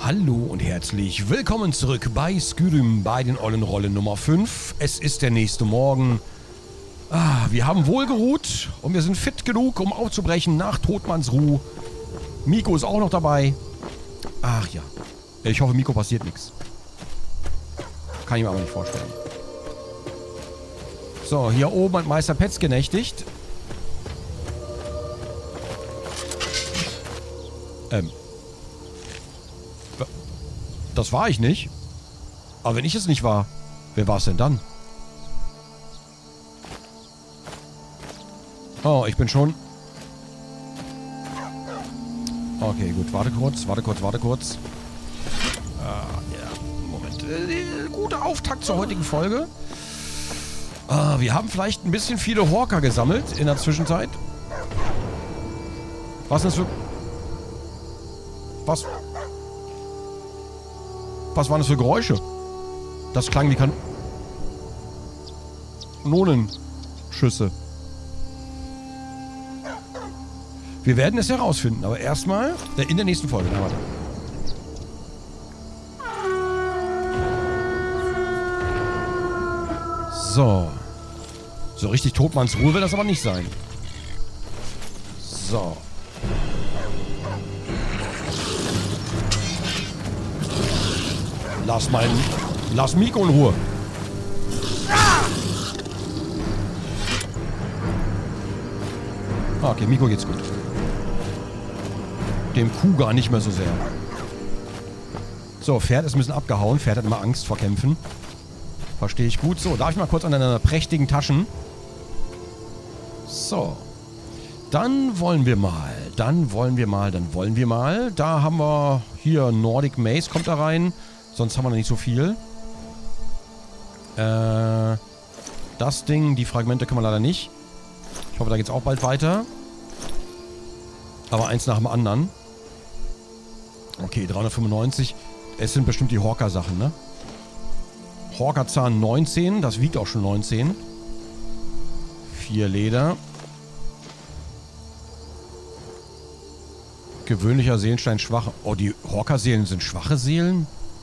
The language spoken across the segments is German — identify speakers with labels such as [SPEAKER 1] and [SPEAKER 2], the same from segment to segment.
[SPEAKER 1] Hallo und herzlich willkommen zurück bei Skyrim bei den ollen Rollen Nummer 5. Es ist der nächste Morgen. Wir haben wohl geruht und wir sind fit genug, um aufzubrechen nach Todmannsruh. Miko ist auch noch dabei. Ach ja. Ich hoffe, Miko passiert nichts. Kann ich mir aber nicht vorstellen. So, hier oben hat Meister Petz genächtigt. Das war ich nicht. Aber wenn ich es nicht war, wer war es denn dann? Oh, ich bin schon... Okay, gut. Warte kurz. Ja, Moment. Guter Auftakt zur heutigen Folge. Wir haben vielleicht ein bisschen viele Horker gesammelt in der Zwischenzeit. Was ist das für... Was waren das für Geräusche? Das klang wie Kanonenschüsse. Wir werden es herausfinden, aber erstmal in der nächsten Folge. Na, warte. So richtig Todmannsruhe will das aber nicht sein. So. Lass Miko in Ruhe. Okay, Miko geht's gut. Dem Kuh gar nicht mehr so sehr. So, Pferd ist ein bisschen abgehauen. Pferd hat immer Angst vor Kämpfen. Verstehe ich gut. So, darf ich mal kurz an deiner prächtigen Taschen? So. Dann wollen wir mal. Da haben wir hier Nordic Maze kommt da rein. Sonst haben wir noch nicht so viel. Das Ding, die Fragmente können wir leider nicht. Ich hoffe, da geht's auch bald weiter. Aber eins nach dem anderen. Okay, 395. Es sind bestimmt die Horker-Sachen, ne? Horkerzahn 19. Das wiegt auch schon 19. 4 Leder. Gewöhnlicher Seelenstein schwach. Oh, die Horker-Seelen sind schwache Seelen?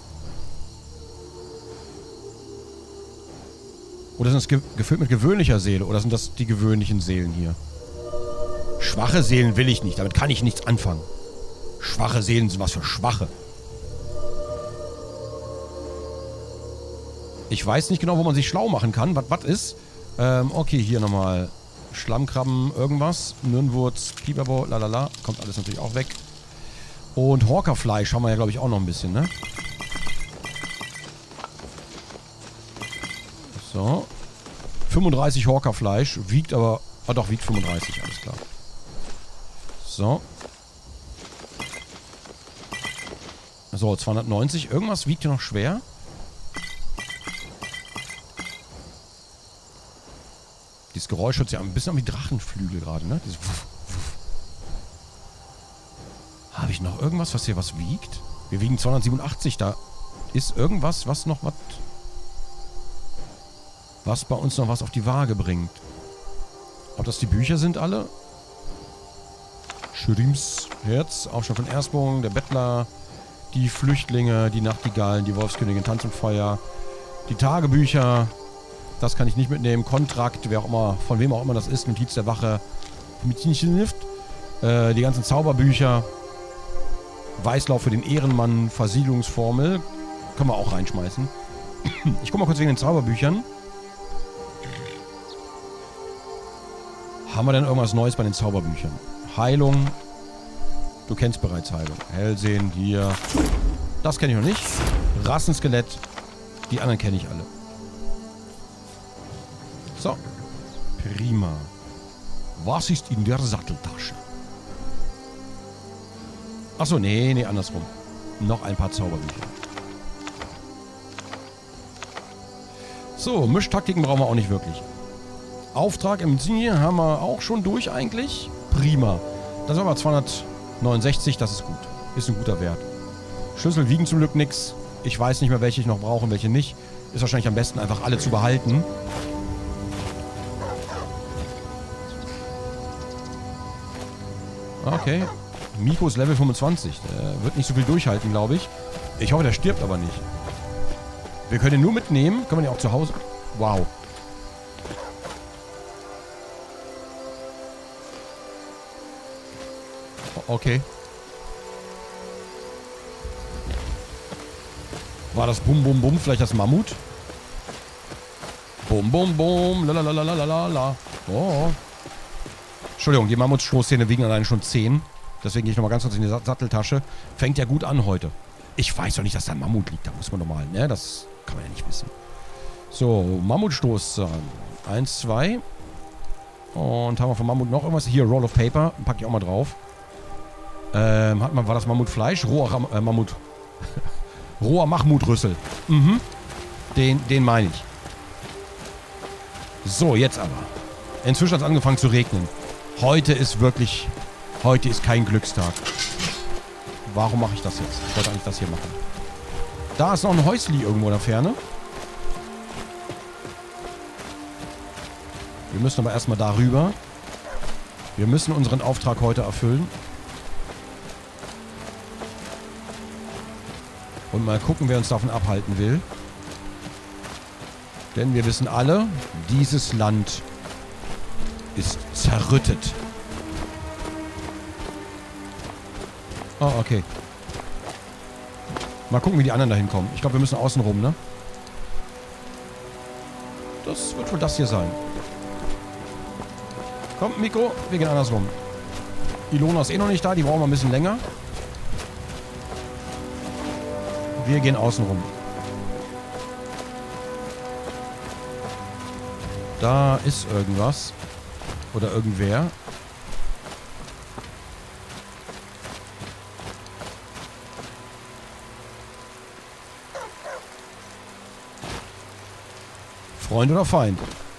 [SPEAKER 1] Oder sind das gefüllt mit gewöhnlicher Seele? Oder sind das die gewöhnlichen Seelen hier? Schwache Seelen will ich nicht. Damit kann ich nichts anfangen. Schwache Seelen sind was für Schwache. Ich weiß nicht genau, wo man sich schlau machen kann. Was ist? Okay, hier nochmal. Schlammkrabben, irgendwas. Nirnwurz, Pieperbo, lalala. Kommt alles natürlich auch weg. Und Horkerfleisch haben wir ja, glaube ich, auch noch ein bisschen, ne? So. 35 Horkerfleisch. Wiegt aber... Ah doch, wiegt 35. Alles klar. So. So, 290. Irgendwas wiegt hier noch schwer. Dieses Geräusch hört sich ein bisschen an wie Drachenflügel gerade, ne? Dieses Wuff, Wuff. Habe ich noch irgendwas, was hier was wiegt? Wir wiegen 287. Da ist irgendwas, was noch was... Was bei uns noch was auf die Waage bringt. Ob das die Bücher sind alle? Schrims Herz, Aufstand von Ersbogen, der Bettler, die Flüchtlinge, die Nachtigallen, die Wolfskönigin, Tanz und Feuer, die Tagebücher, das kann ich nicht mitnehmen, Kontrakt, wer auch immer, von wem auch immer das ist, Notiz der Wache, Medizinschrift, die ganzen Zauberbücher, Weißlauf für den Ehrenmann, Versiegelungsformel, können wir auch reinschmeißen. Ich guck mal kurz wegen den Zauberbüchern. Haben wir denn irgendwas Neues bei den Zauberbüchern? Heilung. Du kennst bereits Heilung. Hellsehen, hier. Das kenne ich noch nicht. Rassenskelett. Die anderen kenne ich alle. So. Prima. Was ist in der Satteltasche? Achso, nee, andersrum. Noch ein paar Zauberbücher. So, Mischtaktiken brauchen wir auch nicht wirklich. Auftrag im Ziel haben wir auch schon durch eigentlich. Prima. Das ist aber 269, das ist gut. Ist ein guter Wert. Schlüssel wiegen zum Glück nichts. Ich weiß nicht mehr, welche ich noch brauche und welche nicht. Ist wahrscheinlich am besten einfach alle zu behalten. Okay. Miko ist Level 25. Der wird nicht so viel durchhalten, glaube ich. Ich hoffe, der stirbt aber nicht. Wir können ihn nur mitnehmen. Können wir ihn auch zu Hause... Wow. Okay. War das Bum Bum Bum vielleicht das Mammut? Bum Bum Bum. Lalalalalalala. Oh. Entschuldigung, die Mammutstoßzähne wiegen alleine schon 10. Deswegen gehe ich nochmal ganz kurz in die Satteltasche. Fängt ja gut an heute. Ich weiß doch nicht, dass da ein Mammut liegt. Da muss man doch mal, ne? Das kann man ja nicht wissen. So, Mammutstoß. 1, 2. Und haben wir von Mammut noch irgendwas? Hier, Roll of Paper. Packe ich auch mal drauf. War das Mammutfleisch? Roher Mammut. Roher Mammut-Rüssel. Mhm. Den meine ich. So, jetzt aber. Inzwischen hat es angefangen zu regnen. Heute ist kein Glückstag. Warum mache ich das jetzt? Ich wollte eigentlich das hier machen. Da ist noch ein Häusli irgendwo in der Ferne. Wir müssen aber erstmal darüber. Wir müssen unseren Auftrag heute erfüllen. Und mal gucken, wer uns davon abhalten will. Denn wir wissen alle, dieses Land ist zerrüttet. Oh, okay. Mal gucken, wie die anderen da hinkommen. Ich glaube, wir müssen außen rum, ne? Das wird wohl das hier sein. Komm, Miko, wir gehen andersrum. Ilona ist eh noch nicht da, die brauchen wir ein bisschen länger. Wir gehen außen rum. Da ist irgendwas. Oder irgendwer. Freund oder Feind?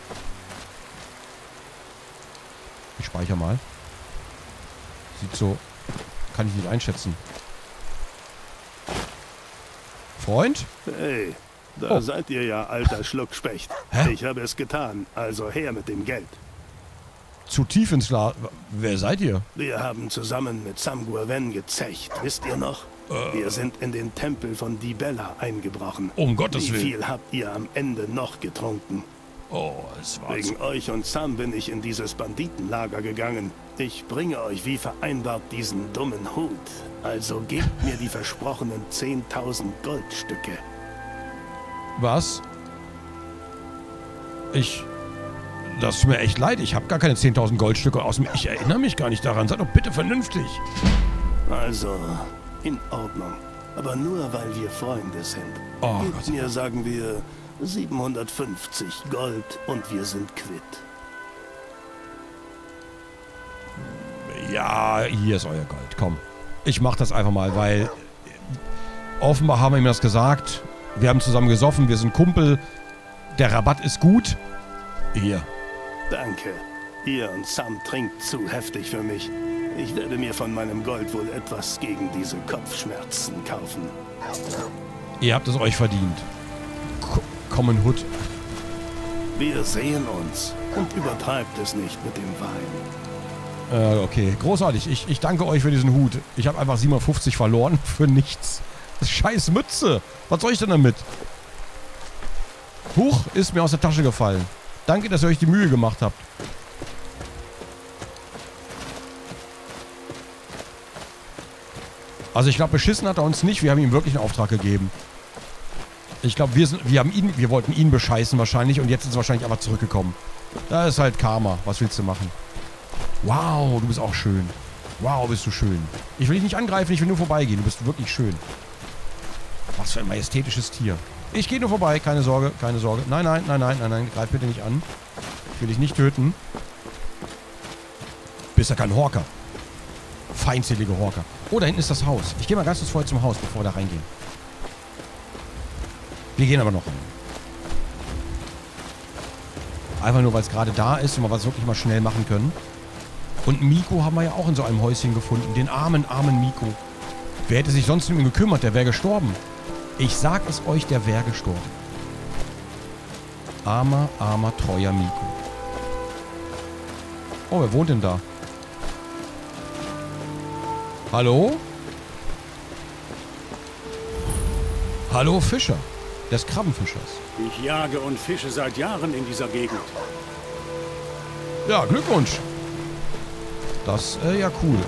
[SPEAKER 1] Ich speichere mal. Sieht so... Kann ich nicht einschätzen. Freund?
[SPEAKER 2] Hey, da seid ihr ja, alter Schluckspecht.
[SPEAKER 1] Hä?
[SPEAKER 2] Ich habe es getan, also her mit dem Geld.
[SPEAKER 1] Zu tief ins La... Wer seid ihr?
[SPEAKER 2] Wir haben zusammen mit Sam Guaven gezecht, wisst ihr noch? Wir sind in den Tempel von Dibella eingebrochen.
[SPEAKER 1] Um Gottes Willen.
[SPEAKER 2] Wie viel habt ihr am Ende noch getrunken?
[SPEAKER 1] Oh, es war
[SPEAKER 2] Wegen euch und Sam bin ich in dieses Banditenlager gegangen. Ich bringe euch wie vereinbart diesen dummen Hut. Also gebt mir die versprochenen 10.000 Goldstücke.
[SPEAKER 1] Was? Das tut mir echt leid. Ich habe gar keine 10.000 Goldstücke aus dem... Ich erinnere mich gar nicht daran. Seid doch bitte vernünftig.
[SPEAKER 2] Also, in Ordnung. Aber nur, weil wir Freunde sind.
[SPEAKER 1] Oh
[SPEAKER 2] Gebt
[SPEAKER 1] Gott.
[SPEAKER 2] mir, sagen wir, 750 Gold und wir sind quitt.
[SPEAKER 1] Ja, hier ist euer Gold. Komm. Ich mach das einfach mal, weil... Offenbar haben wir ihm das gesagt. Wir haben zusammen gesoffen. Wir sind Kumpel. Der Rabatt ist gut. Hier.
[SPEAKER 2] Danke. Ihr und Sam trinkt zu heftig für mich. Ich werde mir von meinem Gold wohl etwas gegen diese Kopfschmerzen kaufen.
[SPEAKER 1] Ihr habt es euch verdient. Common Hood.
[SPEAKER 2] Wir sehen uns. Und übertreibt es nicht mit dem Wein.
[SPEAKER 1] Okay. Großartig. Ich danke euch für diesen Hut. Ich habe einfach 750 verloren. Für nichts. Das ist scheiß Mütze. Was soll ich denn damit? Huch, ist mir aus der Tasche gefallen. Danke, dass ihr euch die Mühe gemacht habt. Also ich glaube, beschissen hat er uns nicht. Wir haben ihm wirklich einen Auftrag gegeben. Ich glaube, wir wollten ihn bescheißen wahrscheinlich und jetzt ist es wahrscheinlich einfach zurückgekommen. Da ist halt Karma. Was willst du machen? Wow, du bist auch schön. Wow, bist du schön. Ich will dich nicht angreifen, ich will nur vorbeigehen. Du bist wirklich schön. Was für ein majestätisches Tier. Ich gehe nur vorbei, keine Sorge, keine Sorge. Nein, nein, nein, nein, nein, nein, greif bitte nicht an. Ich will dich nicht töten. Bist ja kein Horker. Feindselige Horker. Oh, da hinten ist das Haus. Ich gehe mal ganz kurz vorher zum Haus, bevor wir da reingehen. Wir gehen aber noch rein. Einfach nur, weil es gerade da ist und wir was wirklich mal schnell machen können. Und Miko haben wir ja auch in so einem Häuschen gefunden. Den armen, armen Miko. Wer hätte sich sonst um ihn gekümmert? Der wäre gestorben. Ich sag es euch, der wäre gestorben. Armer, armer, treuer Miko. Oh, wer wohnt denn da? Hallo? Hallo, Fischer. Des Krabbenfischers.
[SPEAKER 3] Ich jage und fische seit Jahren in dieser Gegend.
[SPEAKER 1] Ja, Glückwunsch. Das, ja, cool.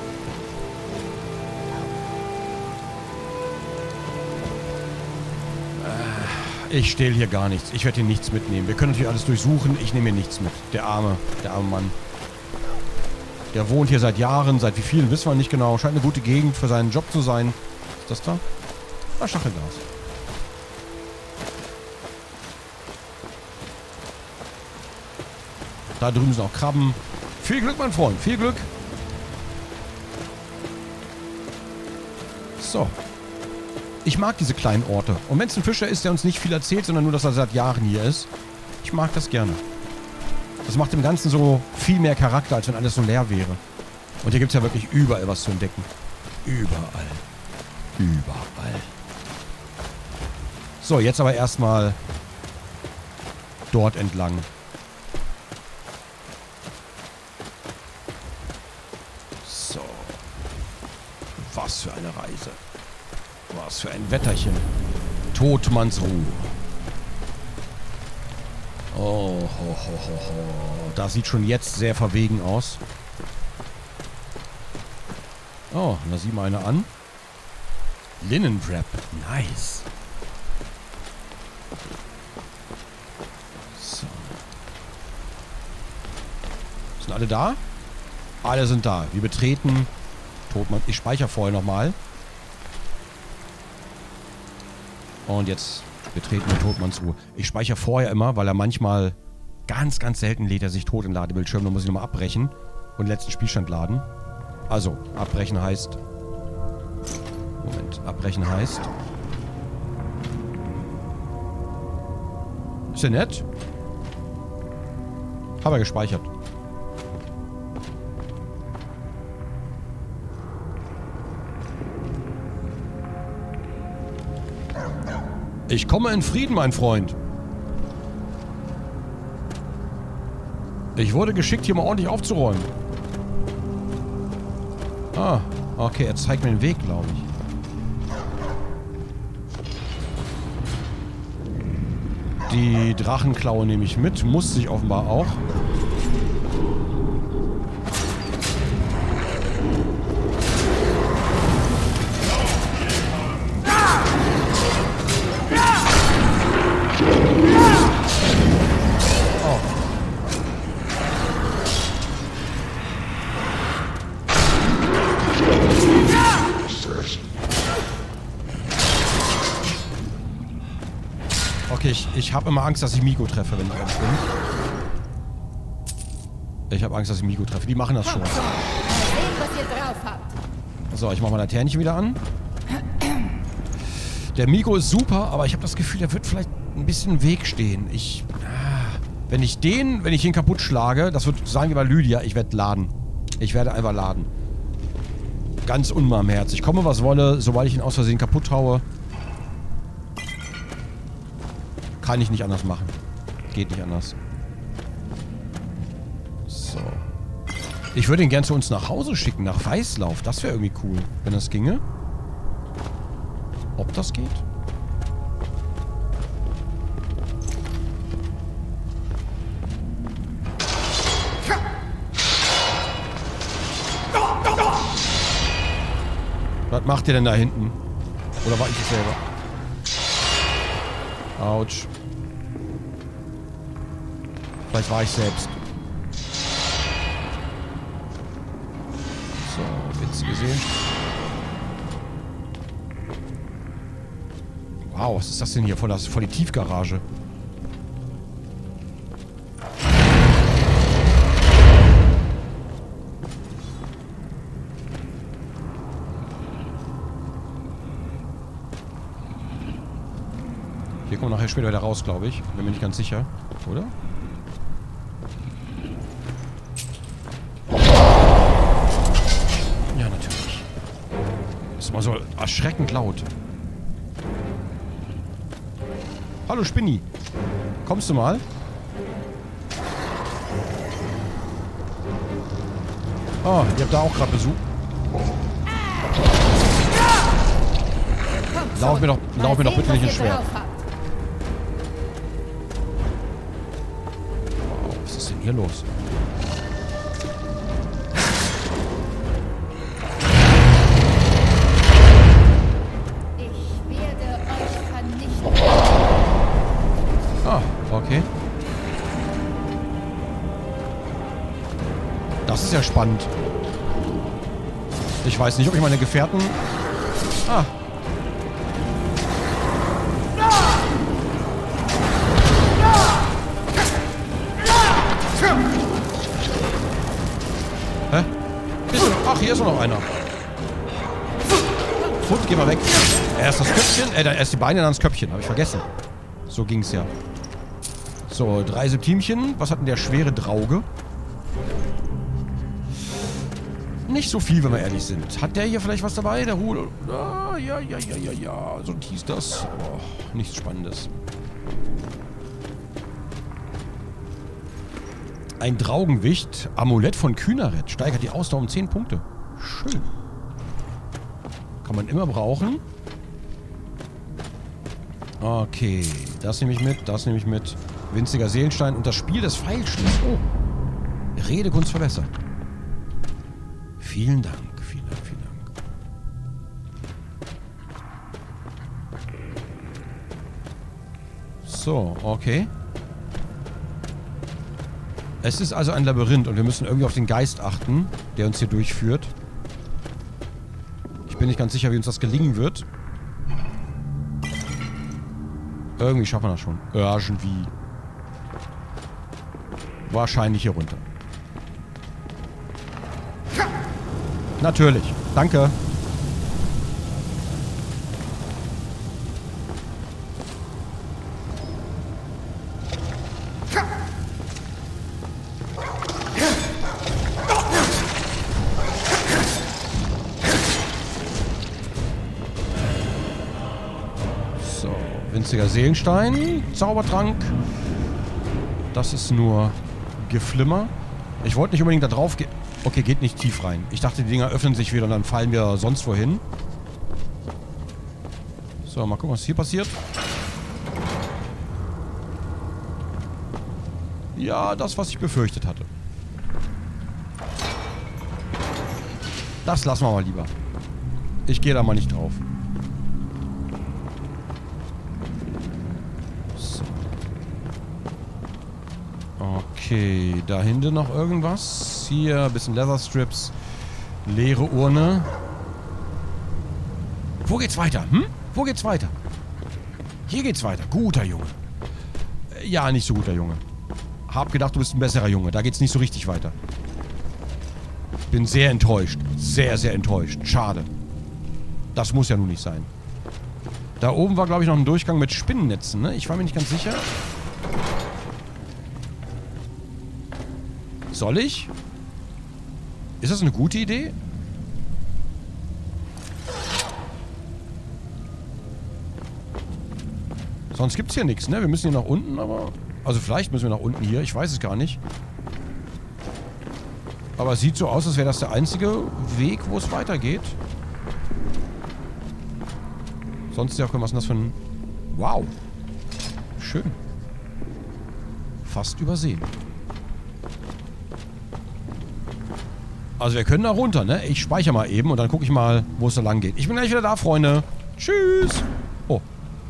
[SPEAKER 1] Ich stehle hier gar nichts. Ich werde hier nichts mitnehmen. Wir können natürlich alles durchsuchen. Ich nehme hier nichts mit. Der arme Mann. Der wohnt hier seit Jahren. Seit wie vielen, wissen wir nicht genau. Scheint eine gute Gegend für seinen Job zu sein. Ist das da? Ah, Stachelglas. Da drüben sind auch Krabben. Viel Glück, mein Freund. Viel Glück. So. Ich mag diese kleinen Orte. Und wenn es ein Fischer ist, der uns nicht viel erzählt, sondern nur, dass er seit Jahren hier ist. Ich mag das gerne. Das macht dem Ganzen so viel mehr Charakter, als wenn alles so leer wäre. Und hier gibt es ja wirklich überall was zu entdecken. Überall. Überall. So, jetzt aber erstmal dort entlang. So. Was für eine Reise. Was für ein Wetterchen. Todmannsruh. Oh, ho, ho, ho, ho. Das sieht schon jetzt sehr verwegen aus. Oh, da sieh mal eine an. Linen Wrap. Nice. So. Sind alle da? Alle sind da. Wir betreten Todmann. Ich speichere vorher nochmal. Und jetzt betreten wir Todmannsruhe. Ich speichere vorher immer, weil er manchmal ganz, ganz selten lädt er sich tot im Ladebildschirm. Dann muss ich nochmal abbrechen und den letzten Spielstand laden. Also, abbrechen heißt... Moment, abbrechen heißt... Ist ja nett. Haben wir gespeichert. Ich komme in Frieden, mein Freund. Ich wurde geschickt, hier mal ordentlich aufzuräumen. Ah, okay, er zeigt mir den Weg, glaube ich. Die Drachenklaue nehme ich mit. Muss sich offenbar auch. Okay, ich habe immer Angst, dass ich Miko treffe, wenn ich ehrlich bin. Ich habe Angst, dass ich Miko treffe. Die machen das schon. So, ich mache mal Laternchen wieder an. Der Miko ist super, aber ich habe das Gefühl, der wird vielleicht ein bisschen im Weg stehen. Wenn ich ihn kaputt schlage, das wird, sagen wir mal Lydia, ich werde laden. Ich werde einfach laden. Ganz unbarmherzig. Komme, was wolle, sobald ich ihn aus Versehen kaputt haue. Kann ich nicht anders machen. Geht nicht anders. So. Ich würde ihn gern zu uns nach Hause schicken, nach Weißlauf. Das wäre irgendwie cool, wenn das ginge. Ob das geht? Was macht ihr denn da hinten? Oder war ich es selber? Autsch. Vielleicht war ich selbst. So, Witz gesehen. Wow, was ist das denn hier? Voll die Tiefgarage. Hier kommen wir nachher später wieder raus, glaube ich. Bin mir nicht ganz sicher. Oder? Ja, natürlich. Ist mal so erschreckend laut. Hallo, Spinni. Kommst du mal? Oh, ihr habt da auch gerade Besuch. Lauf mir doch bitte nicht ins Schwert. Wow, was ist denn hier los?
[SPEAKER 4] Ich werde euch vernichten.
[SPEAKER 1] Ah, okay. Das ist ja spannend. Ich weiß nicht, ob ich meine Gefährten... Ah. Hä? Ach, hier ist noch einer. Fund, geh mal weg. Erst das Köpfchen, erst die Beine, dann das Köpfchen. Habe ich vergessen. So ging's ja. So, 3 Septimchen. Was hat denn der schwere Drauge? Nicht so viel, wenn wir ehrlich sind. Hat der hier vielleicht was dabei? Der Rudel? Ah, ja. So hieß das. Oh, nichts Spannendes. Ein Draugenwicht. Amulett von Kühneret. Steigert die Ausdauer um 10 Punkte. Schön. Kann man immer brauchen. Okay. Das nehme ich mit. Das nehme ich mit. Winziger Seelenstein. Und das Spiel des Pfeilschnittes. Oh. Redekunst verbessert. Vielen Dank. Vielen Dank. So, okay. Es ist also ein Labyrinth und wir müssen irgendwie auf den Geist achten, der uns hier durchführt. Ich bin nicht ganz sicher, wie uns das gelingen wird. Irgendwie schaffen wir das schon. Irgendwie. Wahrscheinlich hier runter. Natürlich. Danke. So, winziger Seelenstein. Zaubertrank. Das ist nur Geflimmer. Ich wollte nicht unbedingt da drauf gehen. Okay, geht nicht tief rein. Ich dachte, die Dinger öffnen sich wieder und dann fallen wir sonst wohin. So, mal gucken, was hier passiert. Ja, das, was ich befürchtet hatte. Das lassen wir mal lieber. Ich gehe da mal nicht drauf. So. Okay, da hinten noch irgendwas. Hier ein bisschen Leather Strips. Leere Urne. Wo geht's weiter? Wo geht's weiter? Hier geht's weiter. Guter Junge. Ja, nicht so guter Junge. Hab gedacht, du bist ein besserer Junge. Da geht's nicht so richtig weiter. Bin sehr enttäuscht. Sehr, sehr enttäuscht. Schade. Das muss ja nun nicht sein. Da oben war, glaube ich, noch ein Durchgang mit Spinnennetzen, ne? Ich war mir nicht ganz sicher. Soll ich? Ist das eine gute Idee? Sonst gibt es hier nichts, ne? Wir müssen hier nach unten, aber... Also vielleicht müssen wir nach unten hier. Ich weiß es gar nicht. Aber es sieht so aus, als wäre das der einzige Weg, wo es weitergeht. Sonst ja, was ist denn das für ein... Wow. Schön. Fast übersehen. Also wir können da runter, ne? Ich speichere mal eben und dann gucke ich mal, wo es da lang geht. Ich bin gleich wieder da, Freunde. Tschüss. Oh.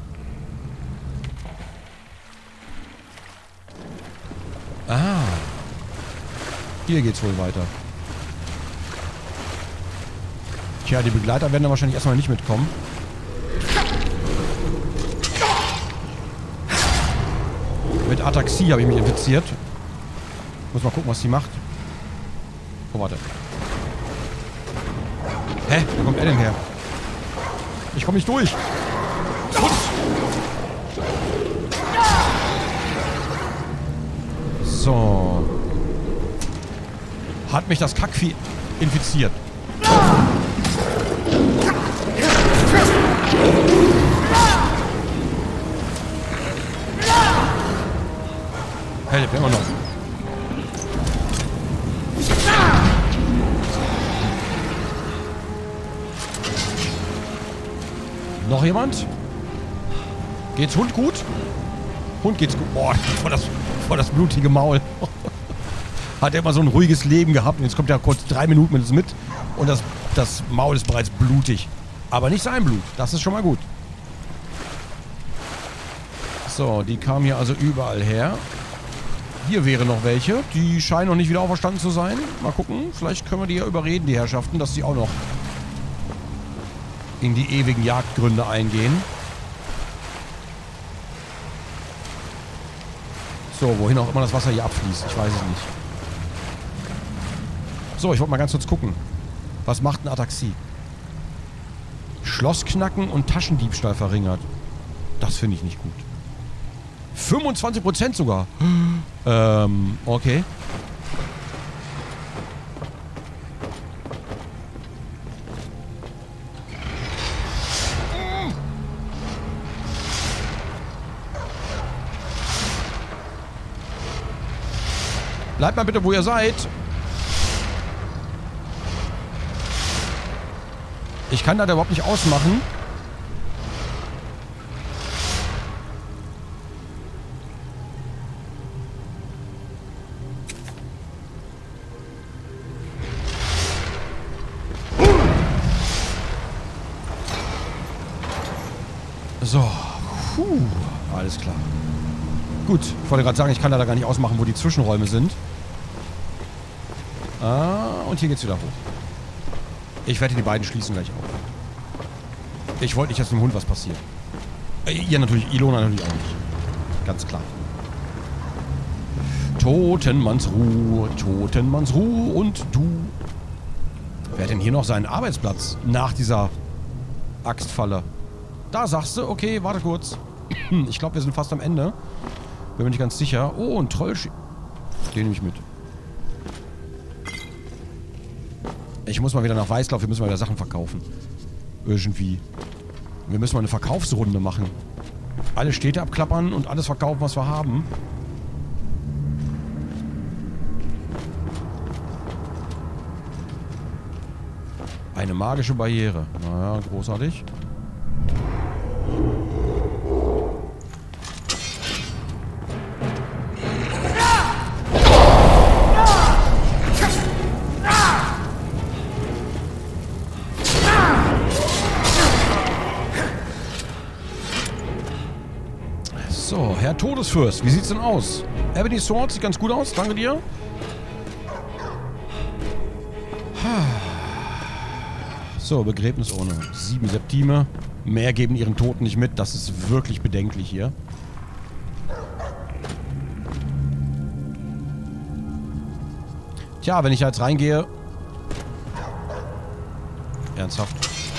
[SPEAKER 1] Ah. Hier geht's wohl weiter. Tja, die Begleiter werden da wahrscheinlich erstmal nicht mitkommen. Mit Ataxie habe ich mich infiziert. Muss mal gucken, was die macht. Oh, warte. Hä? Wo kommt er denn her? Ich komme nicht durch. So. Hat mich das Kackvieh infiziert. Hey, der immer noch. jemand? Geht's Hund gut? Hund geht's gut. Boah, vor das blutige Maul. Hat er immer so ein ruhiges Leben gehabt und jetzt kommt er kurz 3 Minuten mit uns mit und das Maul ist bereits blutig. Aber nicht sein Blut. Das ist schon mal gut. So, die kamen hier also überall her. Hier wären noch welche. Die scheinen noch nicht wieder auferstanden zu sein. Mal gucken. Vielleicht können wir die ja überreden, die Herrschaften, dass sie auch noch in die ewigen Jagdgründe eingehen. So, wohin auch immer das Wasser hier abfließt. Ich weiß es nicht. So, ich wollte mal ganz kurz gucken. Was macht ein Ataxie? Schloss knacken und Taschendiebstahl verringert. Das finde ich nicht gut. 25% sogar. Okay. Bleibt mal bitte, wo ihr seid. Ich kann das überhaupt nicht ausmachen. So. Puh. Alles klar. Gut. Ich wollte gerade sagen, ich kann da gar nicht ausmachen, wo die Zwischenräume sind. Ah, und hier geht's wieder hoch. Ich werde die beiden schließen gleich auf. Ich wollte nicht, dass dem Hund was passiert. Ihr natürlich, Ilona natürlich auch nicht. Ganz klar. Totenmannsruh, Totenmannsruh und du. Wer hat denn hier noch seinen Arbeitsplatz nach dieser Axtfalle? Da sagst du, okay, warte kurz. Ich glaube, wir sind fast am Ende. Bin mir nicht ganz sicher. Oh, ein Trollsch. Den nehme ich mit. Ich muss mal wieder nach Weißlauf. Wir müssen mal wieder Sachen verkaufen. Irgendwie. Wir müssen mal eine Verkaufsrunde machen. Alle Städte abklappern und alles verkaufen, was wir haben. Eine magische Barriere. Naja, großartig. So, Herr Todesfürst, wie sieht's denn aus? Ebony Sword sieht ganz gut aus, danke dir. So, Begräbnisurne. 7 Septime. Mehr geben ihren Toten nicht mit. Das ist wirklich bedenklich hier. Tja, wenn ich jetzt reingehe... Ernsthaft.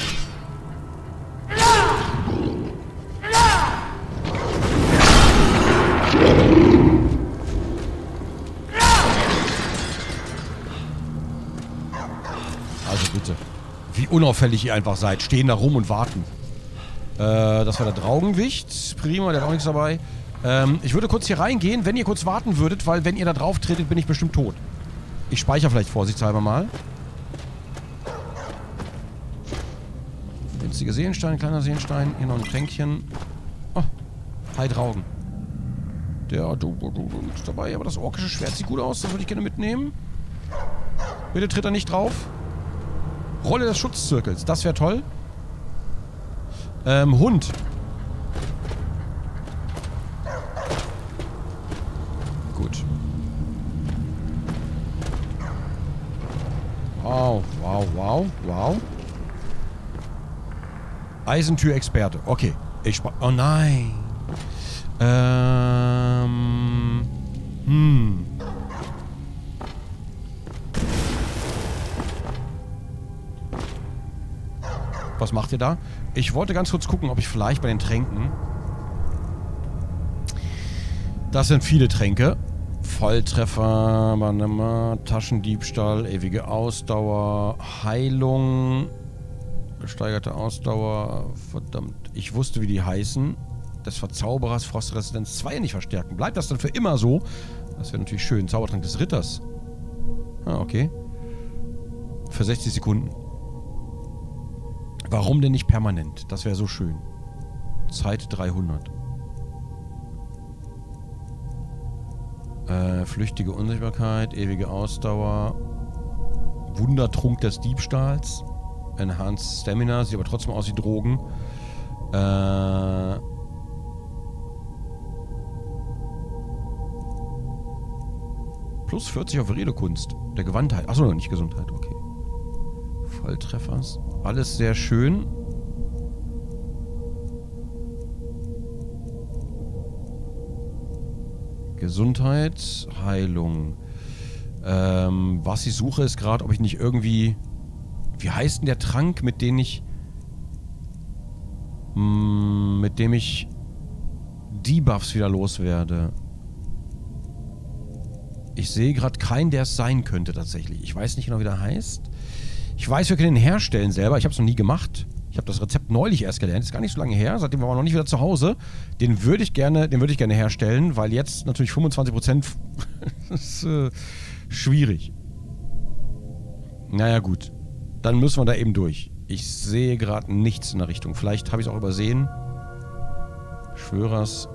[SPEAKER 1] Also bitte. Wie unauffällig ihr einfach seid. Stehen da rum und warten. Das war der Draugenwicht. Prima, der hat auch nichts dabei. Ich würde kurz hier reingehen, wenn ihr kurz warten würdet, weil wenn ihr da drauf tretet, bin ich bestimmt tot. Ich speichere vielleicht vorsichtshalber mal. Winziger Seenstein, kleiner Seenstein. Hier noch ein Tränkchen. Oh, hi Draugen. Der, du ist dabei, aber das orkische Schwert sieht gut aus. Das würde ich gerne mitnehmen. Bitte tritt da nicht drauf. Rolle des Schutzzirkels, das wäre toll. Hund. Gut. Wow, wow, wow, wow. Eisentür-Experte. Okay. Oh nein. Was macht ihr da? Ich wollte ganz kurz gucken, ob ich vielleicht bei den Tränken... Das sind viele Tränke. Volltreffer, Taschendiebstahl, ewige Ausdauer, Heilung, gesteigerte Ausdauer, verdammt. Ich wusste, wie die heißen. Des Verzauberers Frostresistenz 2 nicht verstärken. Bleibt das dann für immer so? Das wäre natürlich schön. Zaubertrank des Ritters. Ah, okay. Für 60 Sekunden. Warum denn nicht permanent? Das wäre so schön. Zeit 300. Flüchtige Unsichtbarkeit, ewige Ausdauer, Wundertrunk des Diebstahls, Enhanced Stamina, sieht aber trotzdem aus wie Drogen. Plus 40 auf Redekunst. Der Gewandtheit. Achso, noch nicht Gesundheit, okay. Volltreffers. Alles sehr schön. Gesundheit, Heilung. Was ich suche ist gerade, ob ich nicht irgendwie... Wie heißt denn der Trank, mit dem ich Debuffs wieder loswerde? Ich sehe gerade keinen, der es sein könnte tatsächlich. Ich weiß nicht genau, wie der heißt. Ich weiß, wir können den herstellen selber. Ich habe es noch nie gemacht. Ich habe das Rezept neulich erst gelernt. Ist gar nicht so lange her. Seitdem waren wir noch nicht wieder zu Hause. Den würde ich gerne herstellen, weil jetzt natürlich 25% ist schwierig. Naja, gut. Dann müssen wir da eben durch. Ich sehe gerade nichts in der Richtung. Vielleicht habe ich es auch übersehen. Schwörers.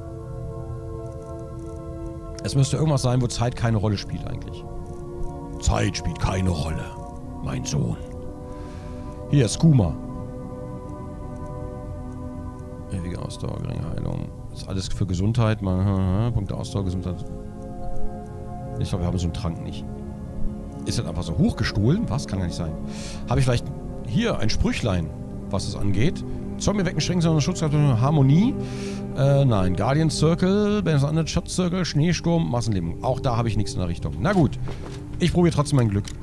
[SPEAKER 1] Es müsste irgendwas sein, wo Zeit keine Rolle spielt eigentlich. Zeit spielt keine Rolle. Mein Sohn. Hier, Skooma. Ewige Ausdauer, geringe Heilung. Das ist alles für Gesundheit. Punkte Ausdauer, Gesundheit. Ich glaube, wir haben so einen Trank nicht. Ist das einfach so hochgestohlen? Was? Kann gar nicht sein. Habe ich vielleicht hier ein Sprüchlein, was es angeht? Zombie wecken, schränken, sondern Schutz, Harmonie. Nein. Guardian Circle, Banner Schatz Circle, Schneesturm, Massenleben. Auch da habe ich nichts in der Richtung. Na gut. Ich probiere trotzdem mein Glück.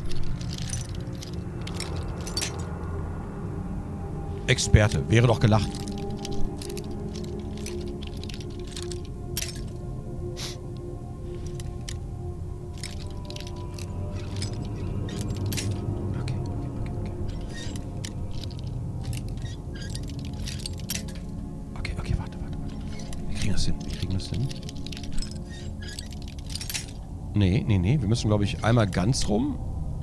[SPEAKER 1] Experte. Wäre doch gelacht. Nee. Wir müssen, glaube ich, einmal ganz rum.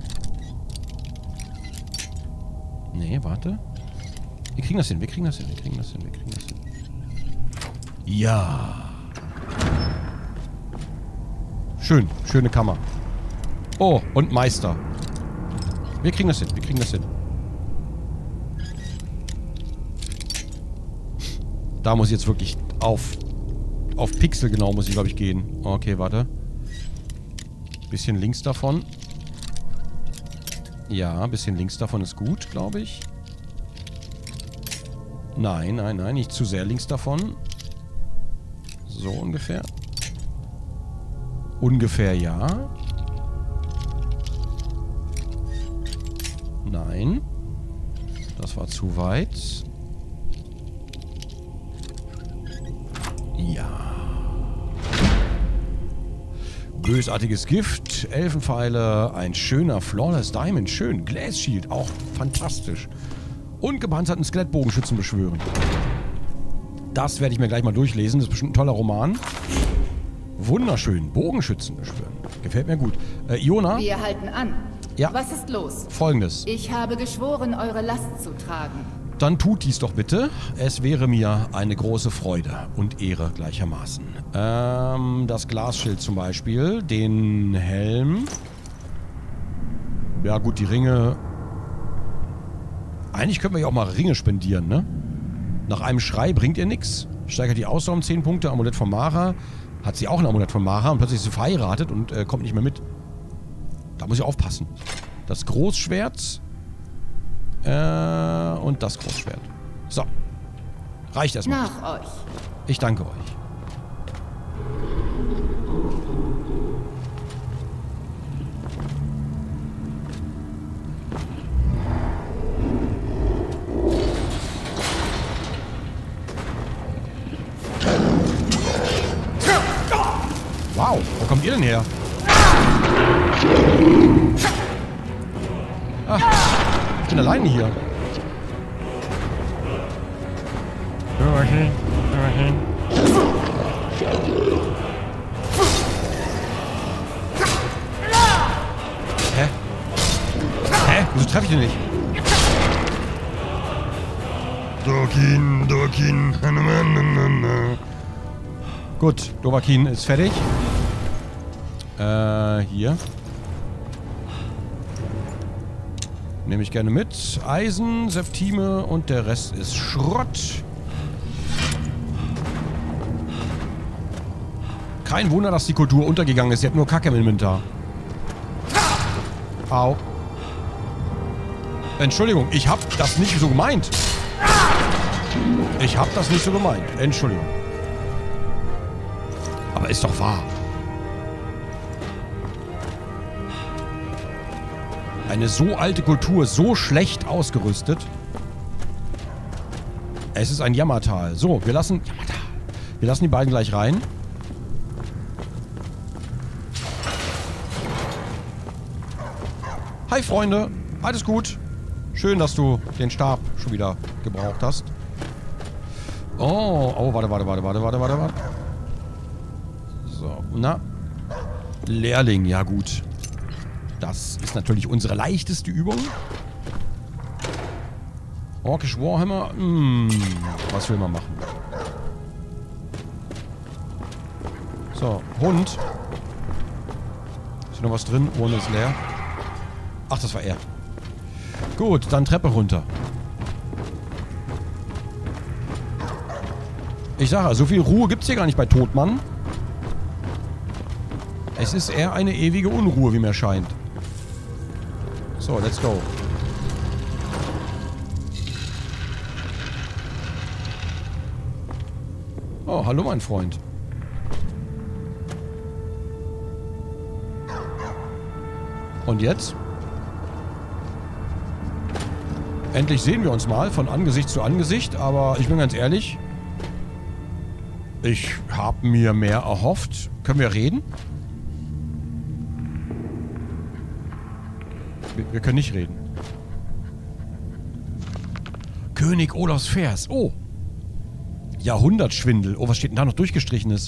[SPEAKER 1] Nee, warte. Wir kriegen das hin. Ja. Schön. Schöne Kammer. Oh, und Meister. Wir kriegen das hin. Da muss ich jetzt wirklich auf Pixel genau muss ich, glaube ich, gehen. Okay, warte. Bisschen links davon. Ja, ein bisschen links davon ist gut, glaube ich. Nein, nicht zu sehr links davon. So ungefähr. Ungefähr, ja. Nein. Das war zu weit. Ja. Bösartiges Gift, Elfenpfeile, ein schöner Flawless Diamond, schön. Glass Shield, auch fantastisch. Und gepanzerten Skelettbogenschützen beschwören. Das werde ich mir gleich mal durchlesen. Das ist bestimmt ein toller Roman. Wunderschön. Bogenschützen beschwören. Gefällt mir gut. Iona?
[SPEAKER 5] Wir halten an.
[SPEAKER 1] Ja.
[SPEAKER 5] Was ist los?
[SPEAKER 1] Folgendes.
[SPEAKER 5] Ich habe geschworen, eure Last zu tragen.
[SPEAKER 1] Dann tut dies doch bitte. Es wäre mir eine große Freude und Ehre gleichermaßen. Das Glasschild zum Beispiel. Den Helm. Ja gut, die Ringe. Eigentlich könnten wir ja auch mal Ringe spendieren, ne? Nach einem Schrei bringt ihr nichts. Steigert die Ausdauer um 10 Punkte. Amulett von Mara. Hat sie auch ein Amulett von Mara und plötzlich ist sie verheiratet und kommt nicht mehr mit. Da muss ich aufpassen. Das Großschwert. Und das Großschwert. So. Reicht erstmal.
[SPEAKER 5] Nach euch.
[SPEAKER 1] Ich danke euch. Wow, wo kommt ihr denn her? Ah, ich bin alleine hier. Hä? Wieso treffe ich den nicht? Dovahkiin. Gut, Dovahkiin ist fertig. Hier. Nehme ich gerne mit. Eisen, Septime und der Rest ist Schrott. Kein Wunder, dass die Kultur untergegangen ist. Sie hat nur Kacke im Inventar. Au. Entschuldigung, ich hab das nicht so gemeint. Ich hab das nicht so gemeint. Entschuldigung. Aber ist doch wahr. Eine so alte Kultur, so schlecht ausgerüstet. Es ist ein Jammertal. So, wir lassen die beiden gleich rein. Hi, Freunde. Alles gut. Schön, dass du den Stab schon wieder gebraucht hast. Oh, warte. So, na. Lehrling, ja gut. Das ist natürlich unsere leichteste Übung. Orkish Warhammer. Was will man machen? So, Hund. Ist hier noch was drin? Urne ist leer. Ach, das war er. Gut, dann Treppe runter. Ich sage, so viel Ruhe gibt es hier gar nicht bei Todmann. Es ist eher eine ewige Unruhe, wie mir scheint. So, let's go. Oh, hallo mein Freund. Und jetzt? Endlich sehen wir uns mal von Angesicht zu Angesicht, aber ich bin ganz ehrlich, ich habe mir mehr erhofft. Können wir reden? Wir können nicht reden. König Olafs Vers. Oh. Jahrhundertschwindel. Oh, was steht denn da noch durchgestrichenes?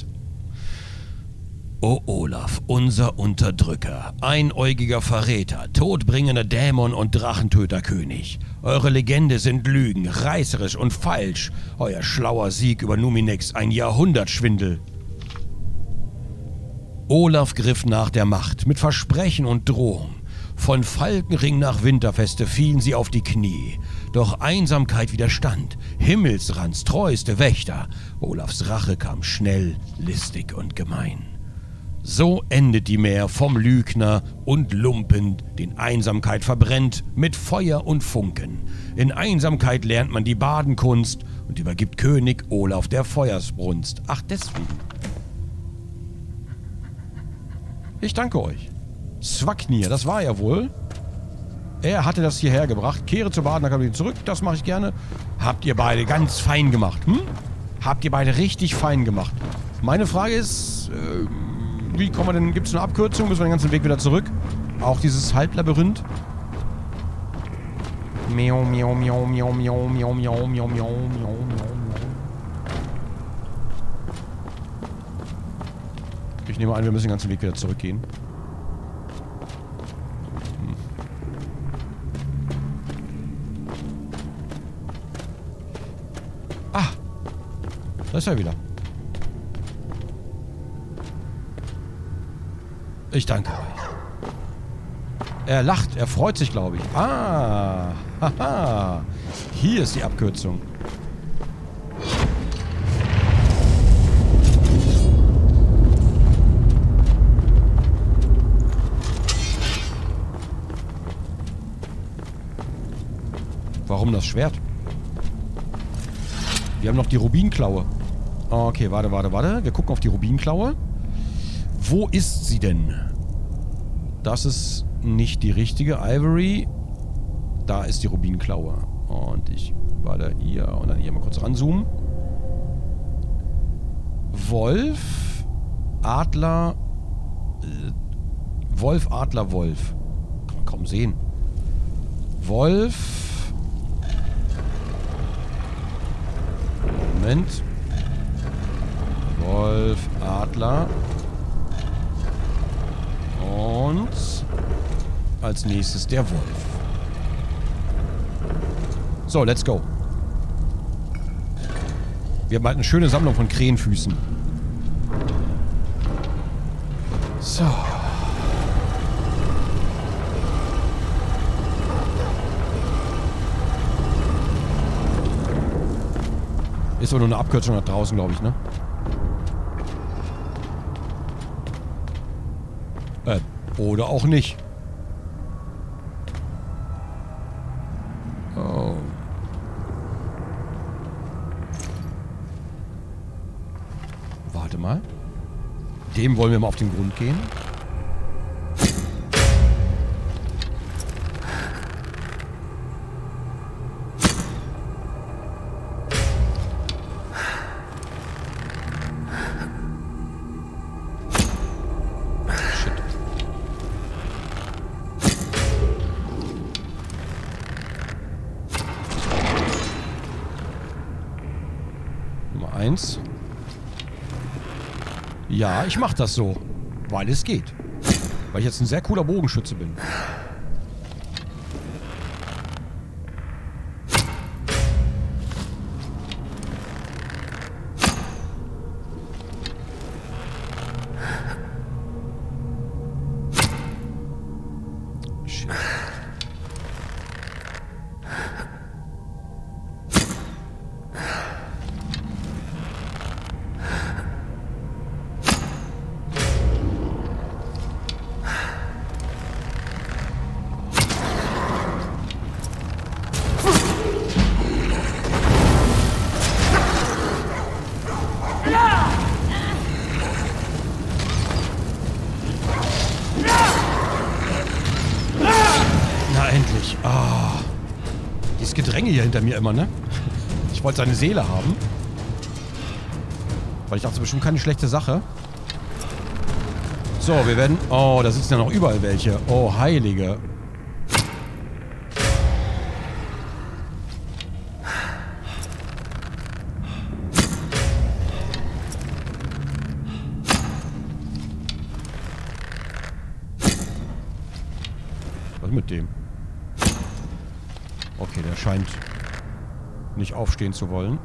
[SPEAKER 1] O Olaf, unser Unterdrücker, einäugiger Verräter, todbringender Dämon und Drachentöterkönig. Eure Legende sind Lügen, reißerisch und falsch. Euer schlauer Sieg über Numinex ein Jahrhundertschwindel. Olaf griff nach der Macht, mit Versprechen und Drohung. Von Falkenring nach Winterfeste fielen sie auf die Knie. Doch Einsamkeit widerstand, Himmelsrands treueste Wächter. Olafs Rache kam schnell, listig und gemein. So endet die Mär vom Lügner und Lumpen, den Einsamkeit verbrennt mit Feuer und Funken. In Einsamkeit lernt man die Badenkunst und übergibt König Olaf der Feuersbrunst. Ach, deswegen. Ich danke euch. Swaknir, das war er wohl. Er hatte das hierher gebracht. Kehre zur Badenakademie zurück, das mache ich gerne. Habt ihr beide ganz fein gemacht, hm? Habt ihr beide richtig fein gemacht. Meine Frage ist, wie kommen wir denn, gibt es eine Abkürzung? Müssen wir den ganzen Weg wieder zurück? Auch dieses Halblabyrinth? Miau, miau, miau, miau, miau, miau, miau, miau, miau, miau. Ich nehme an, wir müssen den ganzen Weg wieder zurückgehen. Ah! Da ist er wieder. Ich danke euch. Er lacht, er freut sich, glaube ich. Ah! Haha! Hier ist die Abkürzung. Warum das Schwert? Wir haben noch die Rubinklaue. Okay, warte. Wir gucken auf die Rubinklaue. Wo ist sie denn? Das ist nicht die richtige. Ivory. Da ist die Rubinklaue. Und ich warte hier und dann hier mal kurz ranzoomen. Wolf. Adler. Wolf, Adler, Wolf. Kann man kaum sehen. Wolf. Moment. Wolf, Adler. Und als nächstes der Wolf. So, let's go. Wir haben halt eine schöne Sammlung von Krähenfüßen. So. Ist doch nur eine Abkürzung nach draußen, glaube ich, ne? Oder auch nicht. Oh. Warte mal. Dem wollen wir mal auf den Grund gehen. Nummer 1. Ja, ich mach das so. Weil es geht. Weil ich jetzt ein sehr cooler Bogenschütze bin. Shit. Na endlich. Ah. Dieses Gedränge hier hinter mir immer, ne? Ich wollte seine Seele haben. Weil ich dachte, das ist bestimmt keine schlechte Sache. So, wir werden... Oh, da sitzen ja noch überall welche. Oh, Heilige. Was mit dem? Okay, der scheint nicht aufstehen zu wollen.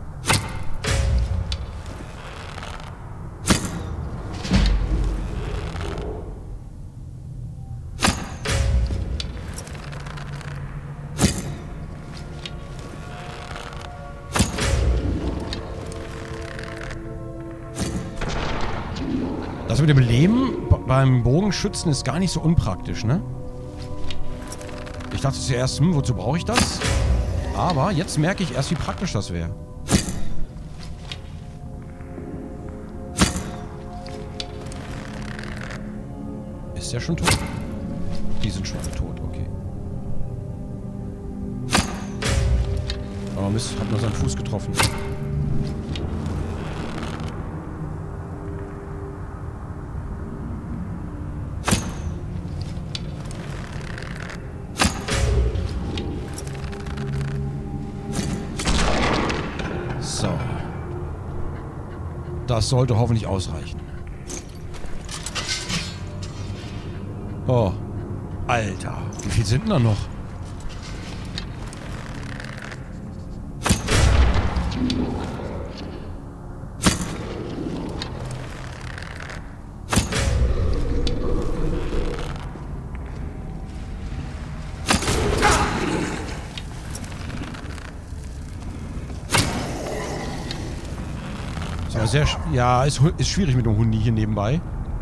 [SPEAKER 1] Das mit dem Leben beim Bogenschützen ist gar nicht so unpraktisch, ne? Ich dachte zuerst, wozu brauche ich das? Aber jetzt merke ich erst, wie praktisch das wäre. Ist der schon tot? Die sind schon alle tot, okay. Aber Mist, hat nur seinen Fuß getroffen. So. Das sollte hoffentlich ausreichen. Oh. Alter. Wie viel sind denn da noch? Sehr, ja, ist schwierig mit dem Hundi hier nebenbei.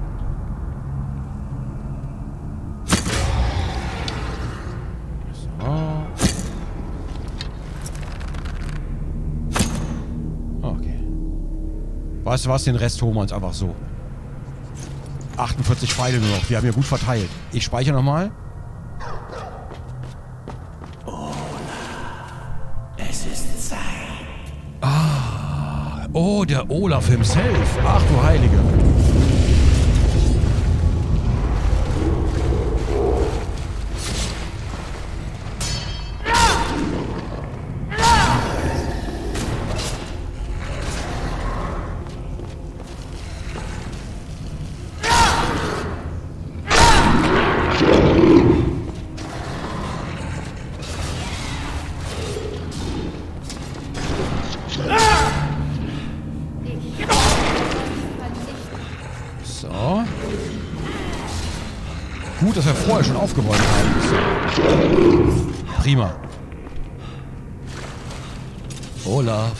[SPEAKER 1] So. Okay. Weißt du was? Den Rest holen wir uns einfach so. 48 Pfeile nur noch. Wir haben ja gut verteilt. Ich speichere nochmal. Oh, der Olaf himself. Ach du Heilige. So. Gut, dass wir vorher schon aufgeräumt haben. Prima. Olaf.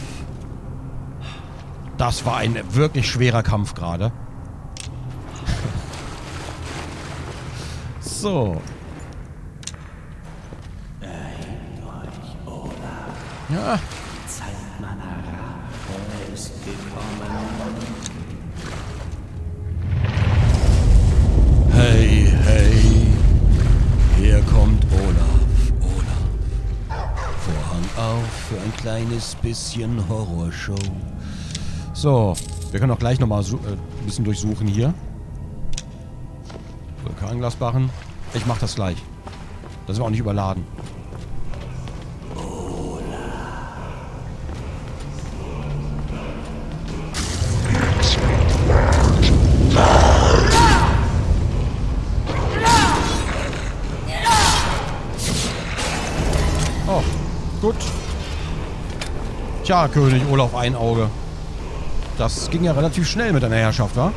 [SPEAKER 1] Das war ein wirklich schwerer Kampf gerade. So. Ja. Hey, hey. Hier kommt Olaf. Vorhang auf für ein kleines bisschen Horrorshow. So, wir können auch gleich nochmal ein bisschen durchsuchen hier. Vulkanglasbarren. Ich mach das gleich. Das wir auch nicht überladen. Oh, gut. Tja, König Olaf Einauge. Das ging ja relativ schnell mit deiner Herrschaft, wa?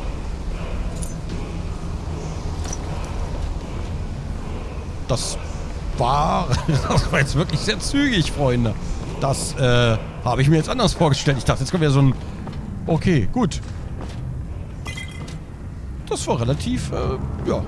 [SPEAKER 1] Das war jetzt wirklich sehr zügig, Freunde. Das habe ich mir jetzt anders vorgestellt. Ich dachte, jetzt kommt ja so ein... Okay, gut. Das war relativ, ja.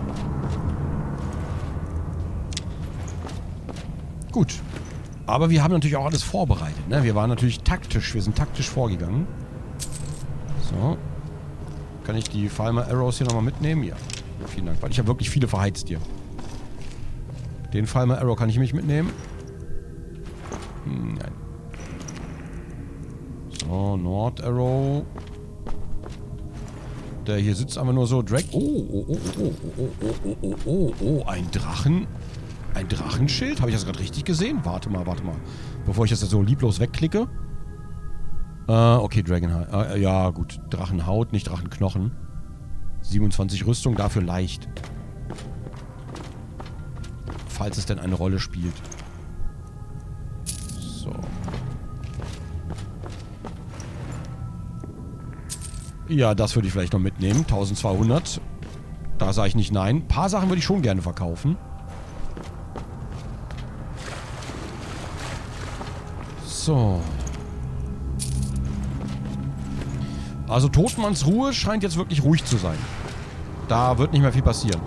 [SPEAKER 1] Gut. Aber wir haben natürlich auch alles vorbereitet, ne? Wir waren natürlich taktisch. Wir sind taktisch vorgegangen. So. Kann ich die Falmer Arrows hier nochmal mitnehmen? Ja. Vielen Dank. Weil ich habe wirklich viele verheizt hier. Den Falmer Arrow kann ich mich mitnehmen. Nein. So, Nord Arrow. Der hier sitzt einfach nur so. Oh, ein Drachen. Ein Drachenschild? Habe ich das gerade richtig gesehen? Warte mal. Bevor ich das jetzt so lieblos wegklicke. Okay, Dragonhide. Ja, gut. Drachenhaut, nicht Drachenknochen. 27 Rüstung, dafür leicht. Falls es denn eine Rolle spielt. So. Ja, das würde ich vielleicht noch mitnehmen. 1200. Da sage ich nicht nein. Ein paar Sachen würde ich schon gerne verkaufen. So. Also Totmanns Ruhe scheint jetzt wirklich ruhig zu sein. Da wird nicht mehr viel passieren.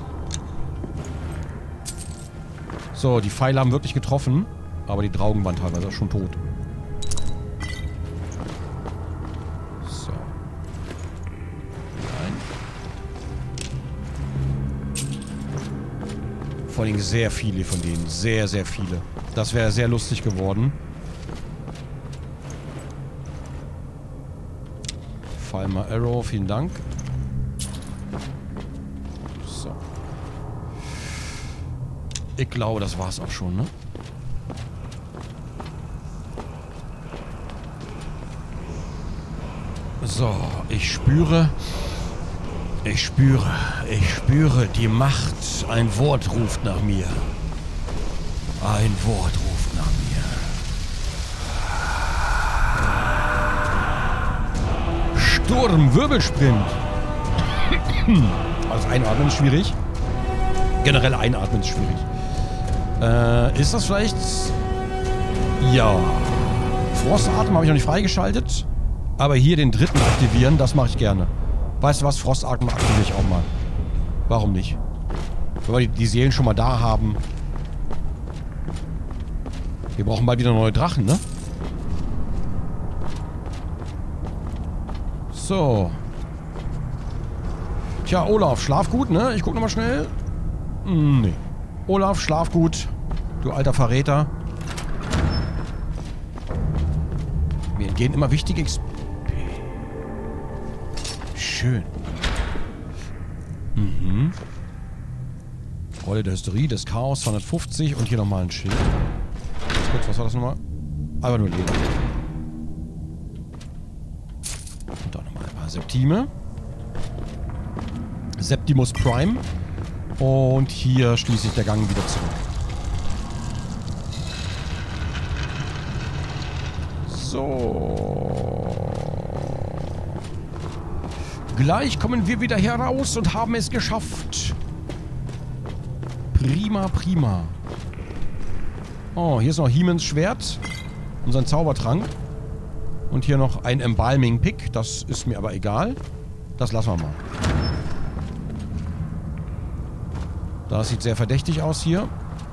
[SPEAKER 1] So, die Pfeile haben wirklich getroffen. Aber die Draugen waren teilweise schon tot. So. Nein. Vor allem sehr viele von denen. Sehr, sehr viele. Das wäre sehr lustig geworden. Falmer Arrow, vielen Dank. So. Ich glaube, das war's auch schon, ne? So, ich spüre die Macht. Ein Wort ruft nach mir. Ein Wort ruft nach mir. Sturm, Wirbelsprint. Also einatmen ist schwierig. Generell einatmen ist schwierig. Ist das vielleicht... Ja. Frostatem habe ich noch nicht freigeschaltet. Aber hier den dritten aktivieren, das mache ich gerne. Weißt du was? Frostatem aktiviere ich auch mal. Warum nicht? Wenn wir die Seelen schon mal da haben. Wir brauchen bald wieder neue Drachen, ne? So. Tja, Olaf, schlaf gut, ne? Ich guck nochmal schnell. Nee. Olaf, schlaf gut. Du alter Verräter. Mir entgehen immer wichtige XP. Schön. Mhm. Rolle der Hysterie, des Chaos, 250 und hier nochmal ein Schild. Ganz kurz, was war das nochmal? Einfach nur Leder. Und auch nochmal ein paar Septime. Septimus Prime. Und hier schließe ich der Gang wieder zurück. So. Gleich kommen wir wieder heraus und haben es geschafft. Prima, prima. Oh, hier ist noch Hemans Schwert. Und sein Zaubertrank. Und hier noch ein Embalming Pick. Das ist mir aber egal. Das lassen wir mal. Das sieht sehr verdächtig aus hier.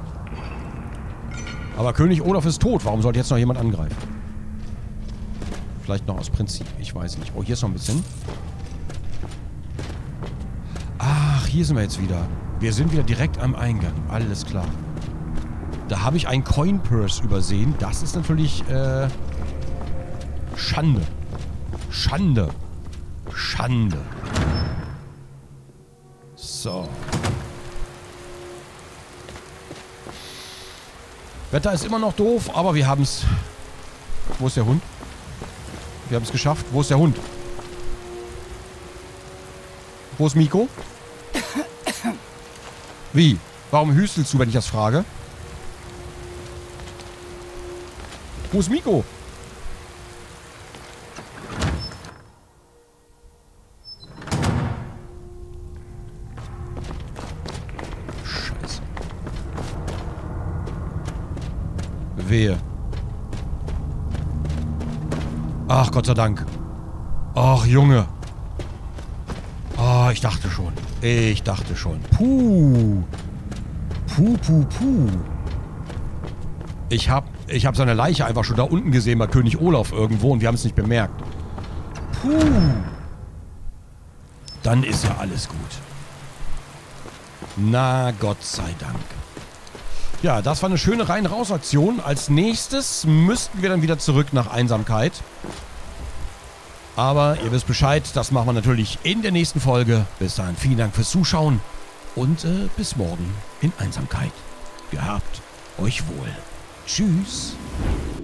[SPEAKER 1] Aber König Olaf ist tot. Warum sollte jetzt noch jemand angreifen? Vielleicht noch aus Prinzip. Ich weiß nicht. Oh, hier ist noch ein bisschen. Ach, hier sind wir jetzt wieder. Wir sind wieder direkt am Eingang. Alles klar. Da habe ich einen Coin Purse übersehen. Das ist natürlich, Schande. Schande. Schande. So. Wetter ist immer noch doof, aber wir haben es. Wo ist der Hund? Wir haben es geschafft. Wo ist der Hund? Wo ist Miko? Wie? Warum hüstelst du, wenn ich das frage? Wo ist Miko? Scheiße. Wehe. Ach, Gott sei Dank. Ach, Junge. Oh, ich dachte schon. Ich dachte schon. Puh. Puh, puh, puh. Ich hab seine Leiche einfach schon da unten gesehen bei König Olaf irgendwo und wir haben es nicht bemerkt. Puh. Dann ist ja alles gut. Na, Gott sei Dank. Ja, das war eine schöne Rein-Raus-Aktion. Als nächstes müssten wir dann wieder zurück nach Einsamkeit. Aber ihr wisst Bescheid, das machen wir natürlich in der nächsten Folge. Bis dahin, vielen Dank fürs Zuschauen und bis morgen in Einsamkeit. Gehabt euch wohl. Tschüss.